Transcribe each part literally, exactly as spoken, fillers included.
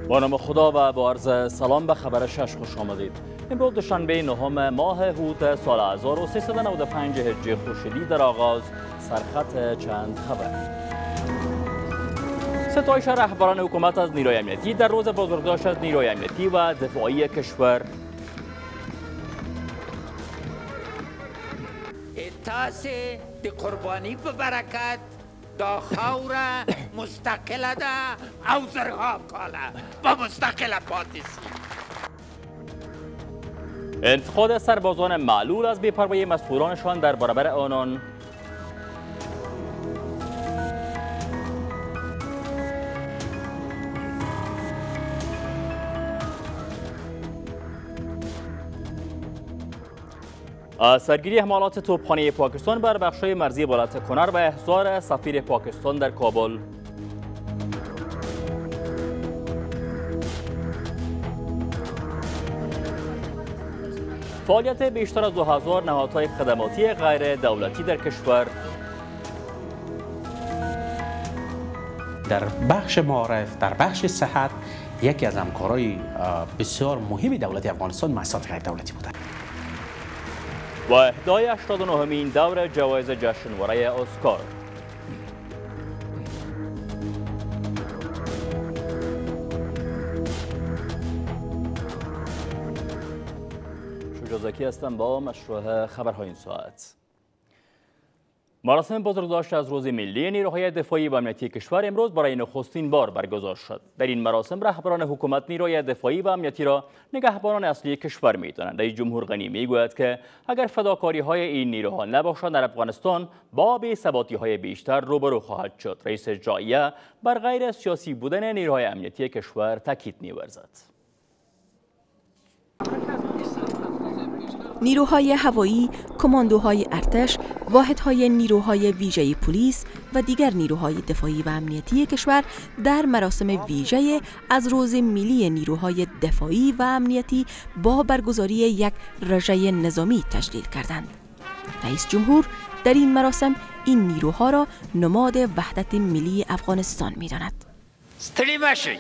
با نام خدا و با عرض سلام به خبر شش خوش آمدید. امروز دوشنبه نهم ماه هوت سال هزار و سیصد و نود و پنج هجری خورشیدی در آغاز سرخط چند خبر. ستایش رهبران حکومت از نیروی امنیتی در روز بزرگداشت از نیروی امنیتی و دفاعی کشور. تاسه دی قربانی به برکت دا خاور مستقل ده او زرها کاله با مستقل پاتیسی. انتقاد سربازان معلول از بی‌پروایی مسئولانشان در برابر آنان. سرگیری حملات توپخانه پاکستان بر بخش‌های مرزی ولایت کنر و احضار سفیر پاکستان در کابل. فعالیت بیشتر از دو هزار نهادهای خدماتی غیر دولتی در کشور. در بخش معارف، در بخش صحت، یکی از همکارهای بسیار مهم دولت افغانستان مؤسسات غیر دولتی بوده. و اهدای هشتاد و نهمین دور جوایز جشنواره اسکار. شجاع زکی هستم با مشروع خبرهای این ساعت. مراسم بزرگداشت از روز ملی نیروهای دفاعی و امنیتی کشور امروز برای نخستین بار برگزار شد. در این مراسم رهبران حکومت نیروهای دفاعی و امنیتی را نگهبانان اصلی کشور می‌دانند. رئیس جمهور غنی میگوید که اگر فداکاری‌های این نیروها نباشد در افغانستان با بی‌ثباتی‌های بیشتر روبرو خواهد شد. رئیس جمهوریه بر غیر سیاسی بودن نیروهای امنیتی کشور تاکید می‌ورزد. نیروهای هوایی، کماندوهای ارتش، واحدهای نیروهای ویژه پلیس و دیگر نیروهای دفاعی و امنیتی کشور در مراسم ویژه از روز ملی نیروهای دفاعی و امنیتی با برگزاری یک رژه نظامی تجلیل کردند. رئیس جمهور در این مراسم این نیروها را نماد وحدت ملی افغانستان می‌داند. استری مشی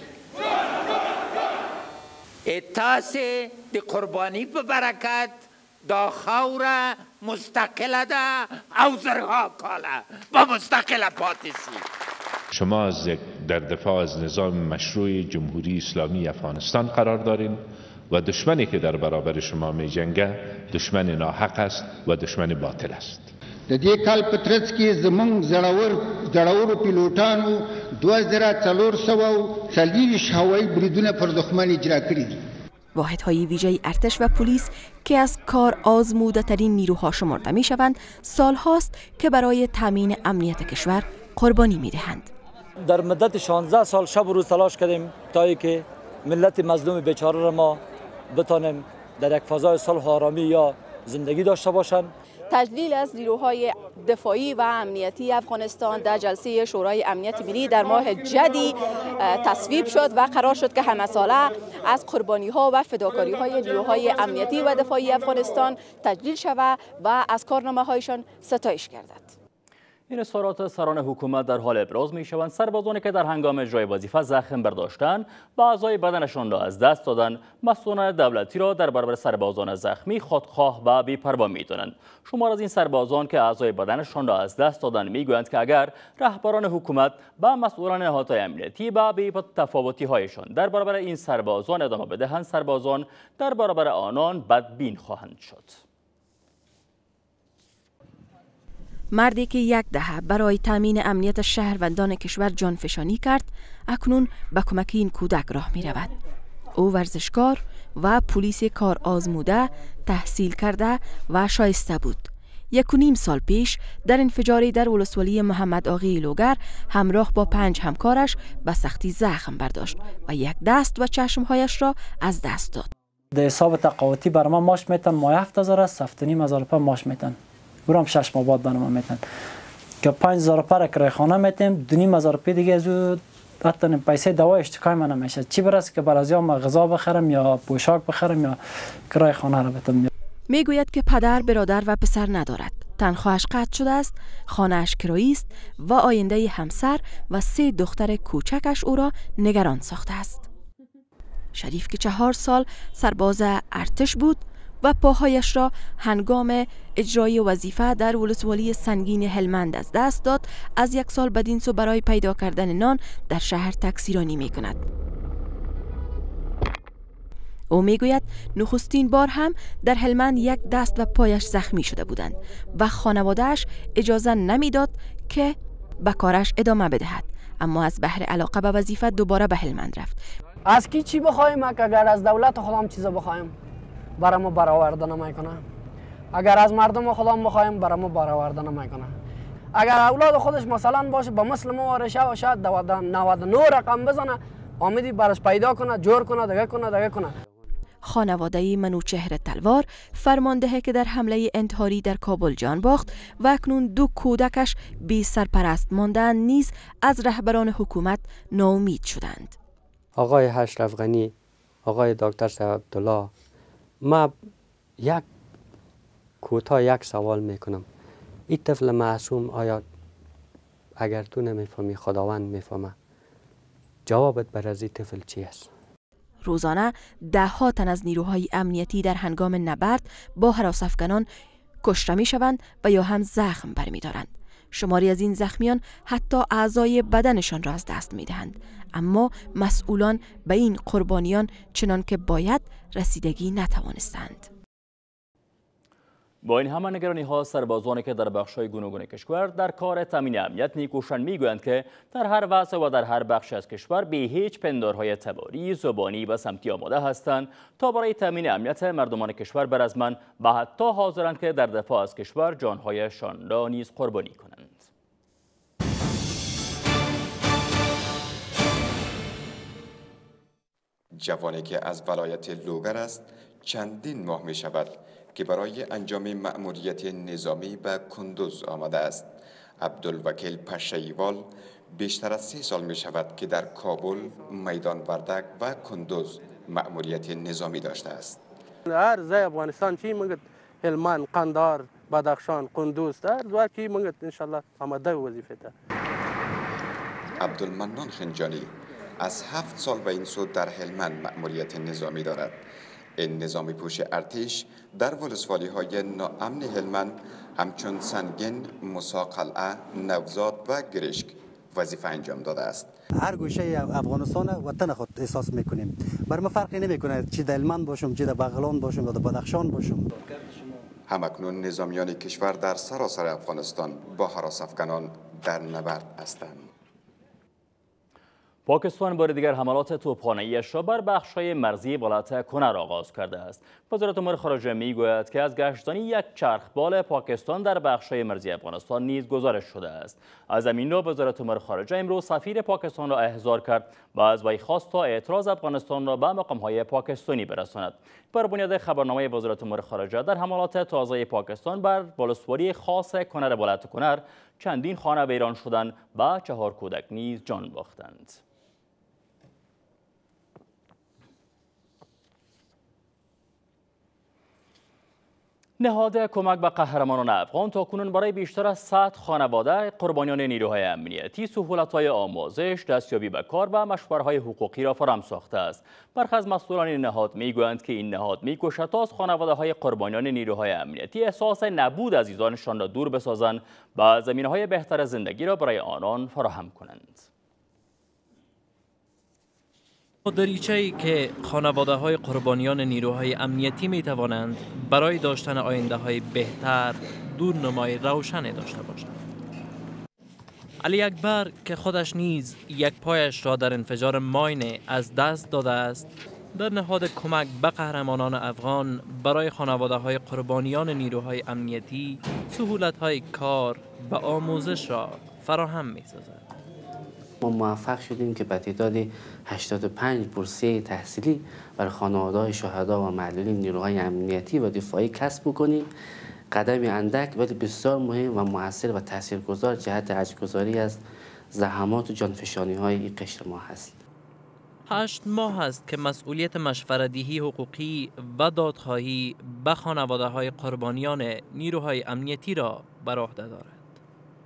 اتاسه دی قربانی به برکت دا خاور مستقل ده او زرها کاله با مستقل پاتیسی. شما از در دفاع از نظام مشروع جمهوری اسلامی افغانستان قرار دارین و دشمنی که در برابر شما می جنگه دشمن ناحق است و دشمن باطل است. د دې کال په ترڅ کې زمونږ زړور زړورو پیلوټانو دوه زره څلور سوه څلوېښت هوایي بریدونه پر دښمن اجرا کړي دي. واحدهای ویژه ارتش و پلیس که از کار آزموده ترین نیروها شمرده می شوند، سال هاست که برای تامین امنیت کشور قربانی می دهند. در مدت شانزده سال شب و روز تلاش کردیم تا اینکه ملت مظلوم بیچاره را ما بتانیم در یک فضای صلح و آرامی یا زندگی داشته باشند. تجلیل از نیروهای دفاعی و امنیتی افغانستان در جلسه شورای امنیت ملی در ماه جدی تصویب شد و قرار شد که همه ساله از قربانی ها و فداکاری های نیروهای امنیتی و دفاعی افغانستان تجلیل شود و از کارنامه هایشان ستایش گردد. این اظهارات سران حکومت در حال ابراز می شوند سربازانی که در هنگام اجرای وظیفه زخم برداشتند و اعضای بدنشان را از دست دادند مسئولان دولتی را در برابر سربازان زخمی خودخواه و بی‌پروا می‌دانند. شمار از این سربازان که اعضای بدنشان را از دست دادند میگویند که اگر رهبران حکومت و مسئولان نهادهای امنیتی با بی‌تفاوتی‌هایشان در برابر این سربازان ادامه بدهند، سربازان در برابر آنان بدبین خواهند شد. مردی که یک دهه برای تامین امنیت شهروندان کشور جانفشانی کرد، اکنون به کمک این کودک راه می رود. او ورزشکار و پلیس کار آزموده، تحصیل کرده و شایسته بود. یک و نیم سال پیش در انفجاری در ولسوالی محمد آقی لوگر همراه با پنج همکارش به سختی زخم برداشت و یک دست و چشمهایش را از دست داد. در حساب تقاوتی بر ما ماش میتن ماه هفت هزار است، هفت و نیم هزار روپیه ماش میتن. برام شش ماه بعد برام میتن که پنج هزار روپیه کرایه خانه میتیم، دو نیم هزار روپیه دیگه از او حتی پیسه دوا اشتکای من نمیشه. چی برسه که برای ما غذا بخرم یا پوشاک بخرم یا کرایه خانه رو بدم. میگوید که پدر، برادر و پسر ندارد. تنخواهش قطع شده است، خانه‌اش کرایی است و آینده همسر و سه دختر کوچکش او را نگران ساخته است. شریف که چهار سال سرباز ارتش بود و پاهایش را هنگام اجرای وظیفه در ولسوالی سنگین هلمند از دست داد، از یک سال بدین سو برای پیدا کردن نان در شهر تکثیرانی می کند. او می گوید نخستین بار هم در هلمند یک دست و پایش زخمی شده بودند و خانوادهش اجازه نمیداد که به کارش ادامه بدهد، اما از بهر علاقه به وظیفه دوباره به هلمند رفت. از کی چی بخوایم؟ اگر از دولت خودم چیز بخوایم برای ما برآورده نمیکنه. اگر از مردم خودم بخوایم برای ما برآورده نمیکنه. اگر اولاد خودش مثلا باشه با مثل ما ورشه و شاید نود و نه رقم بزنه، آمدی براش پیدا کنه، جور کنه، دیگه کنه، دیگه کنه. خانواده منوچهر تلوار فرمانده که در حمله انتحاری در کابل جان باخت و اکنون دو کودکش بی سرپرست ماندند نیز از رهبران حکومت ناامید شدند. آقای اشرف غنی، آقای دکتر صاحب عبدالله، ما یک کوتاه یک سوال میکنم. این طفل معصوم آیا اگر تو نمیفهمی خداوند میفهمه، جوابت بر از این طفل چی است؟ روزانه ده ها تن از نیروهای امنیتی در هنگام نبرد با هراس‌افکنان کشته می شوند و یا هم زخم برمی دارند. شماری از این زخمیان حتی اعضای بدنشان را از دست می دهند، اما مسئولان به این قربانیان چنان که باید رسیدگی نتوانستند. با این همه نگرانی ها، سربازانی که در بخش‌های گوناگون کشور در کار تامین امنیت نیکوشان میگویند که در هر وضع و در هر بخش از کشور به هیچ پندارهای تباری، زبانی و سمتی آماده هستند تا برای تامین امنیت مردمان کشور برزمند و حتی حاضرند که در دفاع از کشور جانهایشان را نیز قربانی کنند. جوانی که از ولایت لوگر است چندین ماه می شود که برای انجام مأموریت نظامی به کندوز آمده است. عبدالوکیل پشیوال بیشتر از سی سال می شود که در کابل، میدان وردک و کندوز مأموریت نظامی داشته است. هر ځای افغانستان چی مگد هلمند، قندهار، بدخشان، کندوز هر ځای کی مگد ان شاء الله آماده وظیفه ده. عبدالمنان خنجانی از هفت سال به این سو در هلمند مأموریت نظامی دارد. این نظامی پوش ارتش در ولسوالی های ناامن هلمند همچون سنگین، موسی قلعه، نوزاد و گرشک وظیفه انجام داده است. هر گوشه افغانستان وطن خود احساس میکنیم. بر ما فرقی نمیکنه چی در هلمند باشم، چی در بغلان باشم یا در بدخشان باشم. همکنون نظامیان کشور در سراسر افغانستان با هراس‌افکنان در نبرد هستند. پاکستان بار دیگر حملات توپخانه‌ایش را بر بخش‌های مرزی ولایت کنر آغاز کرده است. وزارت امور خارجه می‌گوید که از گشتن یک چرخبال پاکستان در بخش‌های مرزی افغانستان نیز گزارش شده است. از همین رو وزارت امور خارجه امروز سفیر پاکستان را احضار کرد و از وی خواست تا اعتراض افغانستان را به مقام‌های پاکستانی برساند. بر بنیاد خبرنامه وزارت امور خارجه، در حملات تازه پاکستان بر ولسوالی خاص کنر ولایت کنر چندین خانه ویران شدند و چهار کودک نیز جان باختند. نهاد کمک به قهرمانان افغان تاکنون برای بیشتر از صد خانواده قربانیان نیروهای امنیتی سهولت‌های آموزش، دستیابی به کار و مشوره‌های حقوقی را فراهم ساخته است. برخی از مسئولان این نهاد می‌گویند که این نهاد می‌کوشد تا از خانواده‌های قربانیان نیروهای امنیتی احساس نبود عزیزانشان را دور بسازند و زمینه‌های بهتر زندگی را برای آنان فراهم کنند. دریچه‌ای که خانواده‌های قربانیان نیروهای امنیتی می‌توانند برای داشتن آینده‌های بهتر دورنمای روشنی داشته باشند. علی اکبر که خودش نیز یک پایش را در انفجار ماین از دست داده است، در نهاد کمک به قهرمانان افغان برای خانواده‌های قربانیان نیروهای امنیتی سهولت‌های کار و آموزش را فراهم می‌سازد. ما موفق شدیم که به تعداد هشتاد و پنج بورسیه تحصیلی برای خانواده‌های شهدا و معلولین نیروهای امنیتی و دفاعی کسب بکنیم. قدمی اندک ولی بسیار مهم و مؤثر و تاثیرگذار جهت اجرگذاری از زحمات و جانفشانی‌های این قشر ما هست. هشت ماه است که مسئولیت مشوره‌دهی حقوقی و دادخواهی به خانواده‌های قربانیان نیروهای امنیتی را بر عهده دارد.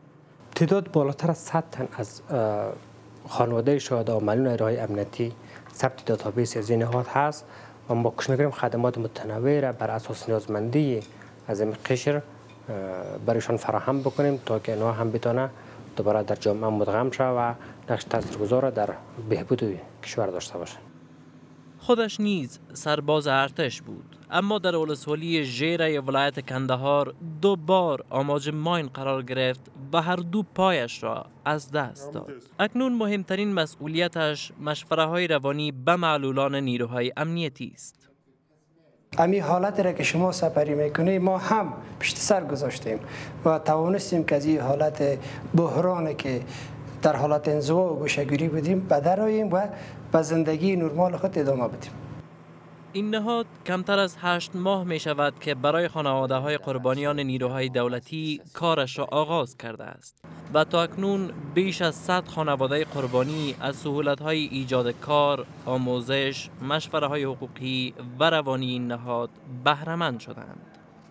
تعداد بالاتر از صد تن از خانواده شهدا و معلولین نیروهای امنیتی ثبت دیتابیس از این نهاد هست و ما کوشش می‌کنیم خدمات متنوع را بر اساس نیازمندی از این قشر برایشان فراهم بکنیم تا که اینها هم بتونه دوباره در جامعه مدغم شود و نقش تاثیرگذار در بهبود کشور داشته باشه. خودش نیز سرباز ارتش بود، اما در ولسوالی ژیره ولایت کندهار دو بار آماج ماین قرار گرفت و هر دو پایش را از دست داد. اکنون مهمترین مسئولیتش مشوره های روانی به معلولان نیروهای امنیتی است. امی حالت را که شما سپری میکنید ما هم پشت سر گذاشتیم و توانستیم که از این حالت بحرانی که در حالت انزوا و گوشه‌گیری بودیم بدرآییم و به زندگی نرمال خود ادامه بدیم. این نهاد کمتر از هشت ماه می شود که برای خانواده های قربانیان نیروهای دولتی کارش را آغاز کرده است و تا اکنون بیش از صد خانواده قربانی از سهولت های ایجاد کار، آموزش، مشوره های حقوقی و روانی این نهاد بهره مند شدند.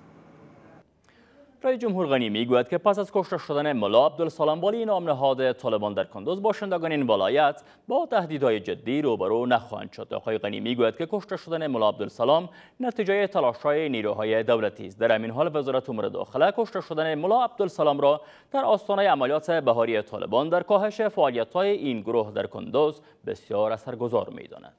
رئیس جمهور غنی میگوید که پس از کشته شدن ملا عبدالسلام والی نام نهاد طالبان در کندوز، باشندگان این ولایت با تهدیدهای جدی روبرو نخواهند شد. آقای غنی میگوید که کشته شدن ملا عبدالسلام نتیجه تلاش‌های نیروهای دولتی است. در همین حال وزارت امور داخله کشته شدن ملا عبدالسلام را در آستانه عملیات بهاری طالبان در کاهش فعالیت‌های این گروه در کندوز بسیار اثرگذار می‌داند.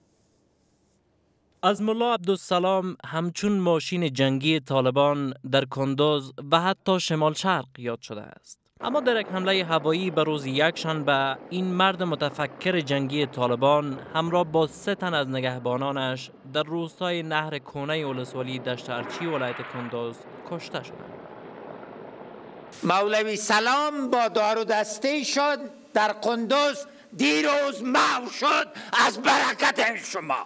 از ملا عبدالسلام همچون ماشین جنگی طالبان در کندوز و حتی شمال شرق یاد شده است. اما در یک حمله هوایی به روز یکشنبه این مرد متفکر جنگی طالبان همراه با سه تن از نگهبانانش در روستای نهر کونه ولسوالی دشت ارچی ولایت کندوز کشته شدند. مولوی سلام با دار و دسته شد در کندوز، دیروز محو شد از برکت شما.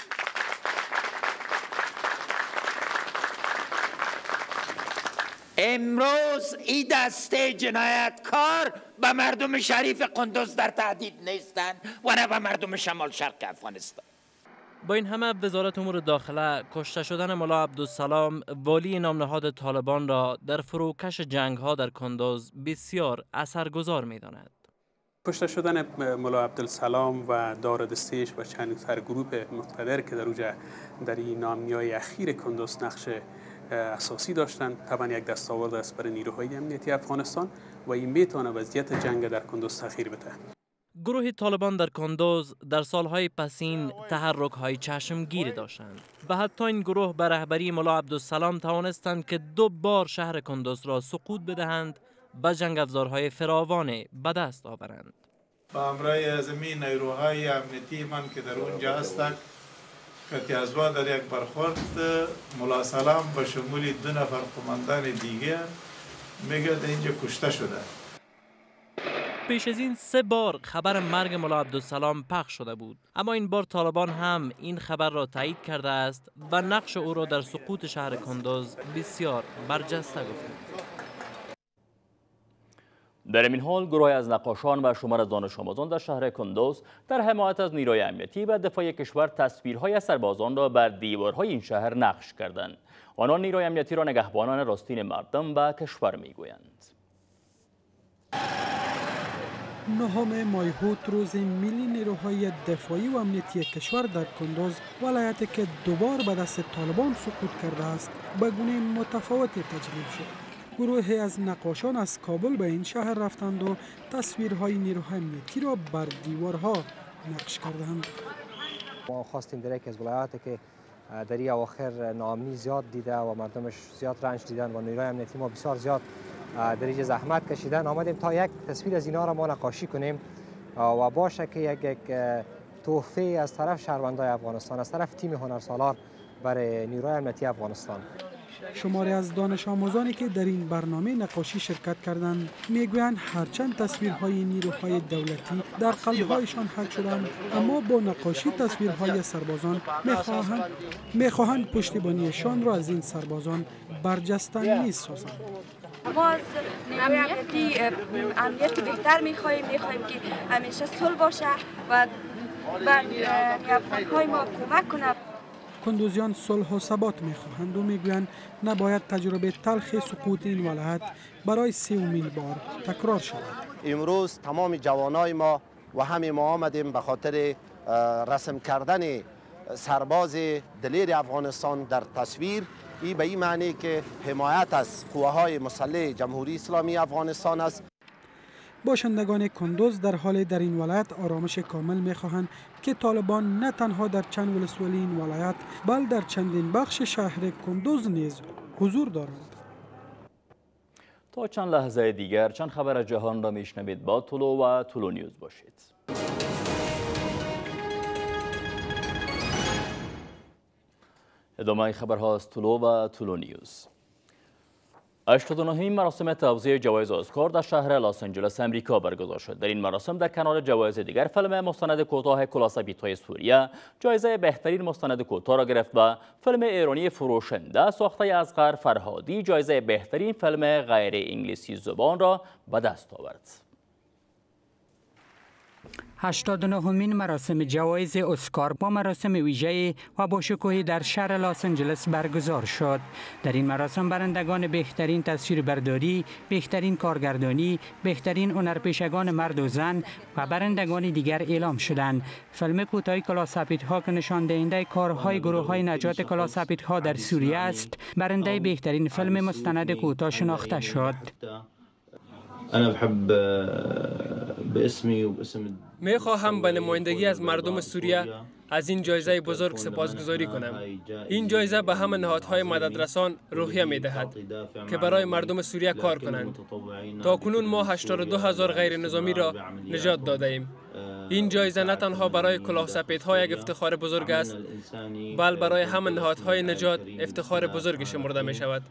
امروز این دسته جنایتکار به مردم شریف قندوز در تهدید نیستند و نه به مردم شمال شرق افغانستان. با این همه وزارت امور داخله کشته شدن ملا عبدالسلام والی نام نهاد طالبان را در فروکش جنگ ها در کندوز بسیار اثرگذار می داند. کشته شدن ملا عبدالسلام و دار دستیش و چند سرگروه مقتدر که در اوجه در این نامیای اخیر کندوز نقش اساسی داشتند طبعا یک دستاورد است برای نیروهای امنیتی افغانستان و این میتونه وضعیت جنگ در کندوز تغییر بده. گروه طالبان در کندوز در سالهای پسین تحرک‌های چشمگیر داشتند و حتی این گروه به رهبری ملا عبدالسلام توانستند که دو بار شهر کندوز را سقوط بدهند و جنگ افزارهای فراوان به دست آورند. با همراه زمین نیروهای امنیتی من که در اونجا هستند کتیازوا در یک برخورد ملا سلام به شمول دو نفر قماندان دیگه میگه در اینجا کشته شده. پیش از این سه بار خبر مرگ ملا عبدالسلام پخش شده بود، اما این بار طالبان هم این خبر را تایید کرده است و نقش او را در سقوط شهر کندوز بسیار برجسته گفته. در این حال گروهی از نقاشان و شمار از دانش آموزان در شهر کندوز در حمایت از نیروی امنیتی و دفاع کشور تصویرهای سربازان را بر دیوارهای این شهر نقش کردند. آنان نیروی امنیتی را نگهبانان راستین مردم و کشور میگویند. نهم مایهوت روز ملی نیروهای دفاعی و امنیتی کشور در کندوز ولایتی که دوبار به دست طالبان سقوط کرده است به گونه متفاوتی تجلیل شد. گروهی از نقاشان از کابل به این شهر رفتند و تصویرهای نیروهای امنیتی را بر دیوارها نقش کردند. ما خواستیم در یک از ولایاتی که در این اواخر ناامنی زیاد دیده و مردمش زیاد رنج دیدن و نیروهای امنیتی ما بسیار زیاد در اینجا زحمت کشیدن، آمدیم تا یک تصویر از اینا را ما نقاشی کنیم و باشه که یک یک تحفه از طرف شهروندان افغانستان، از طرف تیم هنرسالار برای نیروهای امنیتی افغانستان. شماری از دانش آموزانی که در این برنامه نقاشی شرکت کردند میگویند هرچند تصویرهای نیروهای دولتی در قلب‌هایشان حک شدند، اما با نقاشی تصویرهای سربازان میخواهند میخواهند پشتیبانیشان را از این سربازان برجسته می‌سازند. ما از امنیتی امنیت بهتر میخواهیم میخواهیم که همیشه صلح باشه و بر افغان‌های ما کمک کنه. کندوزیان صلح و ثبات میخواهند و میگویند نباید تجربه تلخ سقوط این ولایت برای سومین بار تکرار شود. امروز تمام جوانای ما و همه ما آمدیم به خاطر رسم کردن سرباز دلیر افغانستان در تصویر، این به این معنی که حمایت از قوه‌های مسلح جمهوری اسلامی افغانستان است. باشندگان کندوز در حال در این ولایت آرامش کامل می‌خواهند که طالبان نه تنها در چند ولسوالی این ولایت بل در چندین بخش شهر کندوز نیز حضور دارند. تا چند لحظه دیگر چند خبر جهان را میشنوید. با طلو و طلو نیوز باشید. ادامه خبرها از طلو و طلو نیوز. هشتاد و نهمین مراسم توزیع جوایز اسکار در شهر لس آنجلس امریکا برگزار شد. در این مراسم در کنار جوایز دیگر فیلم مستند کوتاه کلاسپیت‌های سوریه جایزه بهترین مستند کوتاه را گرفت و فیلم ایرانی فروشنده ساخته اصغر فرهادی جایزه بهترین فیلم غیر انگلیسی زبان را به دست آورد. هشتاد و نهمین مراسم جوایز اسکار با مراسم ویژه و با شکوهی در شهر لس آنجلس برگزار شد. در این مراسم برندگان بهترین تصویربرداری، بهترین کارگردانی، بهترین هنرپیشگان مرد و زن و برندگان دیگر اعلام شدند. فیلم کوتاه کلاسپیت‌ها که نشان دهنده کارهای گروه‌های نجات کلاسپیت‌ها در سوریه است، برنده بهترین فیلم مستند کوتاه شناخته شد. انا بحب باسمي وباسم می خواهم به نمایندگی از مردم سوریه از این جایزه بزرگ سپاسگزاری کنم. این جایزه به همه نهادهای مددرسان روحیه می دهد که برای مردم سوریه کار کنند. تا کنون ما هشتاد و دو هزار غیر نظامی را نجات داده ایم. این جایزه نه تنها برای کلاهسپیدها یک افتخار بزرگ است، بل برای همه نهادهای نجات افتخار بزرگی شمرده می شود.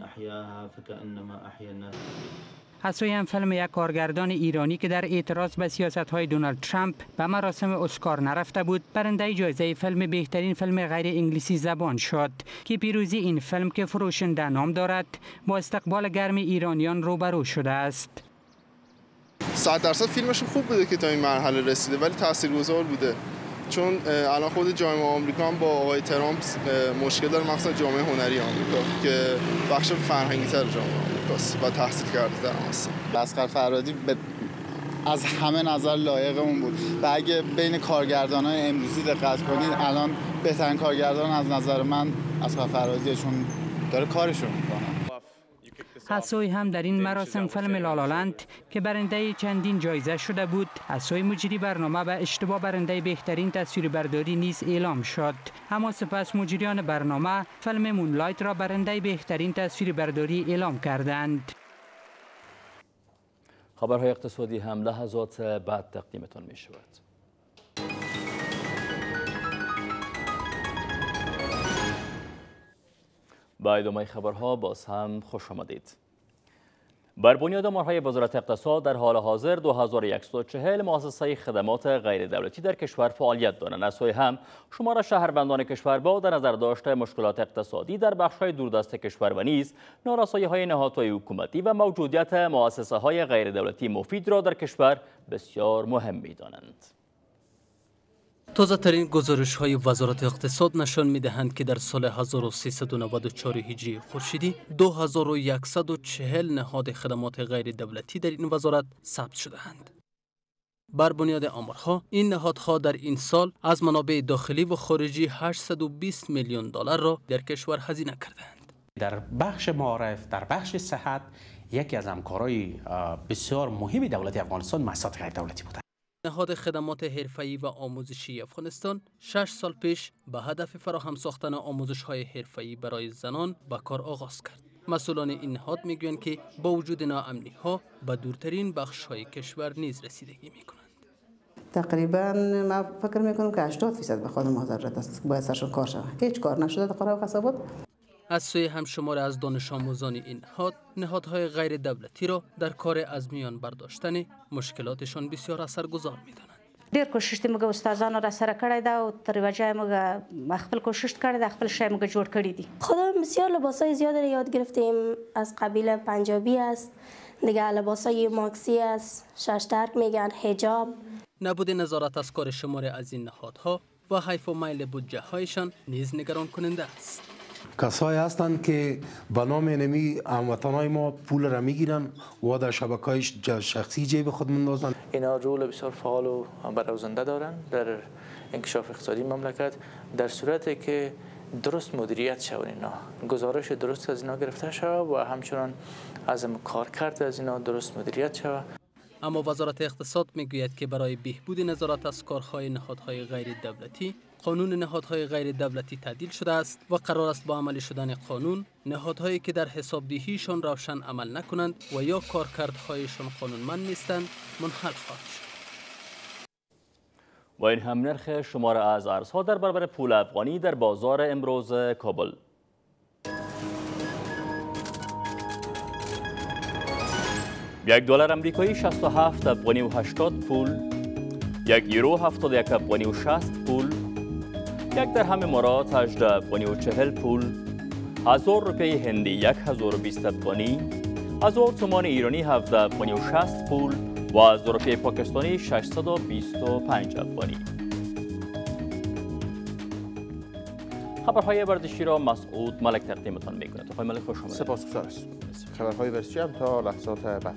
از سوی هم فیلم یک کارگردان ایرانی که در اعتراض به سیاست‌های دونالد ترامپ به مراسم اسکار نرفته بود، برنده جایزه فیلم بهترین فیلم غیر انگلیسی زبان شد که پیروزی این فیلم که فروشنده نام دارد با استقبال گرم ایرانیان روبرو شده است. صد درصد فیلمش خوب بوده که تا این مرحله رسیده، ولی تاثیرگذار بوده، چون الان خود جامعه آمریکا هم با آقای ترامپ مشکل داره، مخصوصا جامعه هنری آمریکا که بخش فرهنگی تر جامعه آمریکاست و تحصیل کرده در هست. اصغر فرهادی از همه نظر لایق اون بود و اگه بین کارگردانای امروزی دقت کنید الان بهترین کارگردان از نظر من اصغر فرهادیه، چون داره کارشو میکنه. از سوی هم در این مراسم فیلم لالالند که برنده چندین جایزه شده بود، از سوی مجری برنامه به اشتباه برنده بهترین تصویربرداری نیز اعلام شد. اما سپس مجریان برنامه فیلم مونلایت را برنده بهترین تصویربرداری اعلام کردند. خبرهای اقتصادی هم لحظات بعد تقدیمتان می شود. با ادامه خبرها باز هم خوش آمدید. بر بنیاد آمارهای وزارت اقتصاد در حال حاضر دو هزار و صد و چهل مؤسسه خدمات غیر دولتی در کشور فعالیت دارند. از سوی هم شمار شهروندان کشور با در نظر داشته مشکلات اقتصادی در بخش‌های دوردست کشور و نیز نارسایی‌های نهادهای حکومتی و موجودیت مؤسسه‌های غیر دولتی مفید را در کشور بسیار مهم می‌دانند. تازه ترین گزارش های وزارت اقتصاد نشان می دهند که در سال هزار و سیصد و نود و چهار هجری خورشیدی دو هزار و صد و چهل نهاد خدمات غیر دولتی در این وزارت ثبت شده‌اند. بر بنیاد آمارها این نهادها در این سال از منابع داخلی و خارجی هشتصد و بیست میلیون دلار را در کشور هزینه کردند. در بخش معارف، در بخش صحت، یکی از همکارهای بسیار مهم دولت افغانستان مؤسسات غیر دولتی بوده. نهاد خدمات حرفه‌ای و آموزشی افغانستان شش سال پیش به هدف فراهم ساختن آموزش‌های حرفه‌ای برای زنان به کار آغاز کرد. مسئولان این نهاد میگویند که با وجود ناامنی‌ها به دورترین بخش‌های کشور نیز رسیدگی می‌کنند. تقریبا ما فکر می‌کنم که هشتاد درصد به خود مهاجرت است باید سرشون کار شود. هیچ کار نشده در قرار و قصبات. از سوی هم شمار از دانش آموزان این نهاد نهادهای غیر دولتی را در کار از میان برداشتن مشکلاتشان بسیار اثرگذار می‌دانند. ډېر کوشش موږ استادانو را سره کړی دا او تر وجه موږ خپل کوشش کړی دا خپل شی موږ جوړ کړی دي. خودم بسیار لباسای زیادی را یاد گرفتیم، از قبیل پنجابی است، دیگه لباسای ماکسی است، ششترک میگن، حجاب. نبود نظارت از کار شمار از این نهادها و حیف و میل بودجه هایشان نیز نگران کننده است. کسایی هستند که به نام نمی هموطنای ما پول را میگیرن و در شبکه‌های شخصی جیب خود میندازن. اینا رول بسیار فعال و برازنده دارند در انکشاف اقتصادی مملکت در صورتی که درست مدیریت شود، اینا گزارش درست از اینا گرفته شود و همچنان از کارکرد از اینا درست مدیریت شود. اما وزارت اقتصاد میگوید که برای بهبود نظارت از کارهای نهادهای غیر دولتی، قانون نهادهای غیر دولتی تعدیل شده است و قرار است با عملی شدن قانون نهادهایی که در حسابدهیشان روشن عمل نکنند و یا کارکردهایشان قانونمند نیستند منحل خواهد شد. و این هم نرخ شمار از ارزها در برابر پول افغانی در بازار امروز کابل. یک دلار امریکایی شصت و هفت افغانی و هشتاد پول، یک یورو هفتاد و یک افغانی و شصت پول، یک درهم امارات هجده افغانی و چهل پول، هزار روپیه هندی یک هزار و بیست افغانی، هزار تومان ایرانی هفده افغانی و شصت پول و هزار روپیه پاکستانی ششصد و بیست و پنج افغانی. خبرهای ورزشی را مسعود ملک تقدیمتان می‌کند. آقای ملک خوش آمدید. سپاسگزار است. خبرهای ورزشی هم تا لحظات بعد.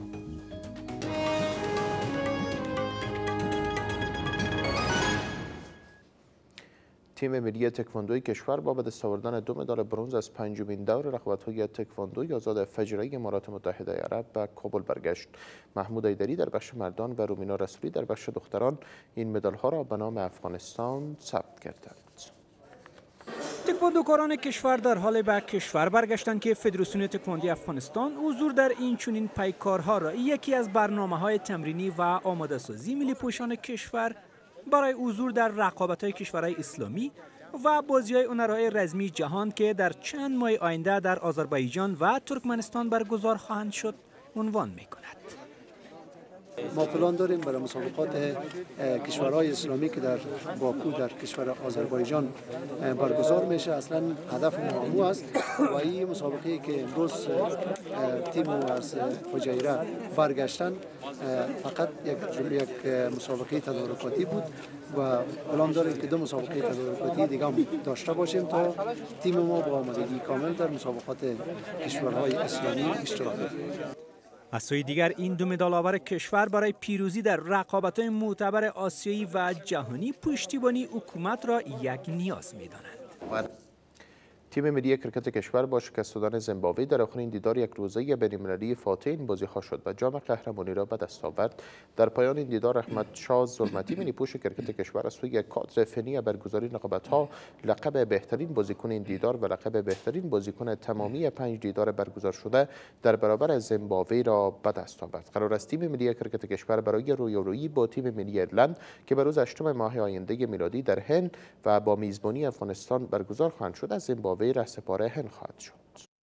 تیم ملی تکواندوی کشور با به دست آوردن دو مدال برنز از پنجمین دور رقابت‌های تکواندوی آزاد فجره‌ای امارات متحده عرب به کابل برگشت. محمود ایدری در بخش مردان و رومینا رسولی در بخش دختران این مدال‌ها را به نام افغانستان ثبت کردند. تکواندوکاران کشور در حال به کشور برگشتند که فدراسیون تکواندو افغانستان حضور در این چنین پیکارها را یکی از برنامه‌های تمرینی و آماده سازی ملی پوشان کشور برای حضور در رقابت‌های کشورهای اسلامی و بازی‌های هنرهای رزمی جهان که در چند ماه آینده در آذربایجان و ترکمنستان برگزار خواهند شد عنوان می‌کند. ما پلان داریم برای مسابقات کشورهای اسلامی که در باکو در کشور آذربایجان برگزار میشه. اصلا هدف ما همو است و این مسابقه که امروز تیم از فجیره برگشتن فقط یک یک مسابقه تدارکاتی بود و پلان داریم که دو مسابقه تدارکاتی دیگه هم داشته باشیم تا تیم ما با آمادگی کامل در مسابقات کشورهای اسلامی اشتراک بگیرد. از سوی دیگر این دو مدال آور کشور برای پیروزی در رقابت‌های معتبر آسیایی و جهانی پشتیبانی حکومت را یک نیاز می‌دانند. تیم ملی کرکت کشور با شکست دادن زیمبابوه در آخرین دیدار یک روزه بین‌المللی فاتح این بازی‌ها شد و جام قهرمانی را به دست آورد. در پایان این دیدار احمد شاه ظلمتی مینیپوش کرکت کشور از سوی کادر فنی برگزاری رقابت‌ها لقب بهترین بازیکن این دیدار و لقب بهترین بازیکن تمامی پنج دیدار برگزار شده در برابر زیمبابوه را به دست آورد. قرار است تیم ملی کرکت کشور برای رویارویی با تیم ملی ایرلند که به روز هشتم ماه آینده میلادی در هند و با میزبانی افغانستان برگزار خواهند شد از زیمبابوه رهسپار هند خواهد شد.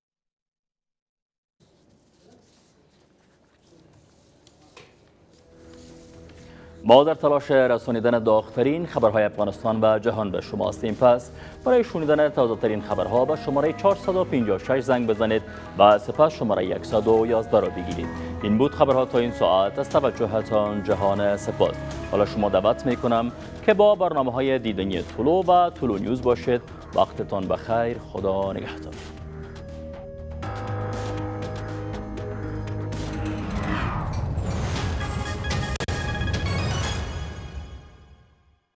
ما در تلاش رسانیدن داغ‌ترین خبرهای افغانستان و جهان به شما هستیم. پس برای شنیدن تازه‌ترین خبرها به شماره چهارصد و پنجاه و شش زنگ بزنید و سپس شماره صد و یازده را بگیرید. این بود خبرها تا این ساعت. از توجهتان جهان سپاس. حالا شما دعوت می‌کنم که با برنامه‌های دیدنی طلوع و طلوع نیوز باشید. وقتتان بخیر. خدا نگهدار.